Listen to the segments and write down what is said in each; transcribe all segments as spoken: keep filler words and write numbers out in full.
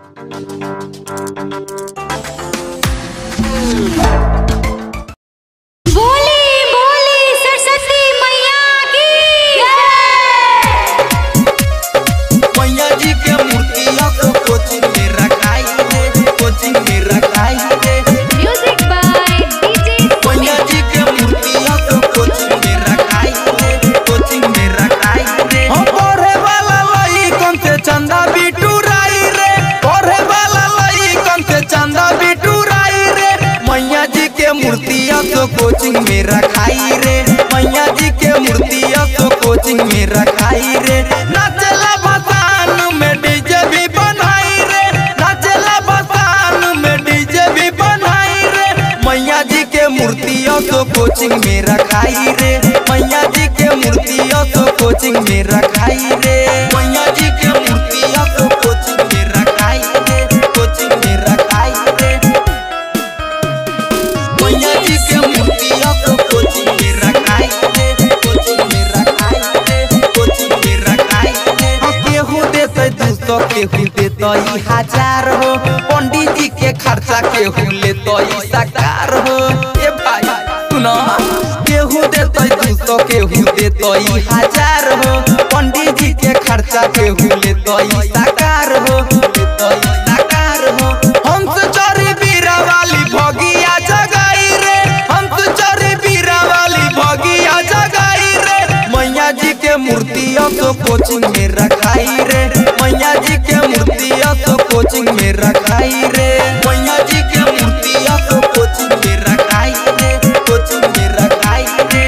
Coaching में रखाई रे मैया जी के मूर्तिया तो कोचिंग में रखाई रे। नाचला बसान में डीजे भी बनाई रे, नाचला बसान में डीजे भी बनाई रे। मैया जी के मूर्तिया तो कोचिंग में रखाई रे, मैया जी के मूर्तिया तो कोचिंग में रखाई रे। मैया जी के मूर्तिया तो कोचिंग में रखाई रे, कोचिंग में रखाई रे। मैया जी के मूर्तिया तो कोचिंग में रखाई रे, कोचिंग में रखाई रे, कोचिंग में रखाई रे। केहू देते दू सौ केहू देते हजार हो, पंडित जी के खर्चा केहू लेते साकार हो। ए भाई सुनो, केहू देते दू सौ केहू देते हजार हो, पंडित जी के खर्चा केहू लेते साकार हो, लेते साकार हो। हंस चोरी बीरा वाली भगिया जगाई रे, हंस चोरी बीरा वाली भगिया जगाई रे। मैया जी के मूर्तिया तो कोचिंग में रखाई रे, मैया जी के मूर्तिया तो कोचिंग में रखाई रे। मैया जी के मूर्तिया तो कोचिंग में रखाई रे, कोचिंग में रखाई रे।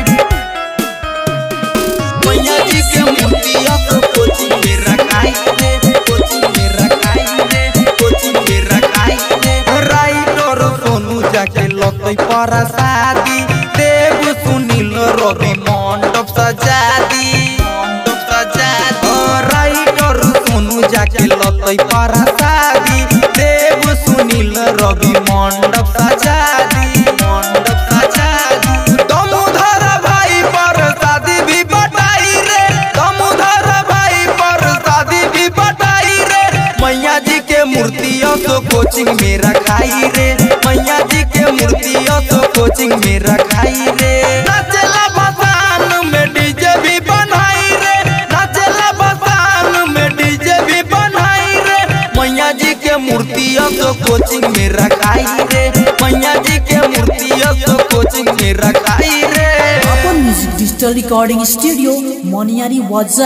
मैया जी के मूर्तिया तो कोचिंग में रखाई रे, कोचिंग में रखाई रे, कोचिंग में रखाई रे। राइटर सोनू जाके लतई पर शादी, देव सुनील रवि मंडप सजा दी, मंडप सजा दी। राइटर सोनू जाके लतई पर शादी, देव सुनील रवि मंडप सजा दी, मंडप सजा दी। दामोदर भाई पर शादी भी बटाई रे, दामोदर भाई पर शादी भी बटाई रे। मैया जी के मूर्तिया तो कोचिंग में रखाई रे, मैया जी के मूर्तिया तो कोचिंग में रखाई रे। नाचला बसान में डीजे भी बनाई रे, नाचला बसान में डीजे भी बनाई रे। मैया जी के मूर्तिया तो कोचिंग में रखाई रे, मैया जी के मूर्तिया तो कोचिंग में रखाई रे। अपन म्यूजिक डिजिटल रिकॉर्डिंग स्टूडियो मोनियारी वाजा।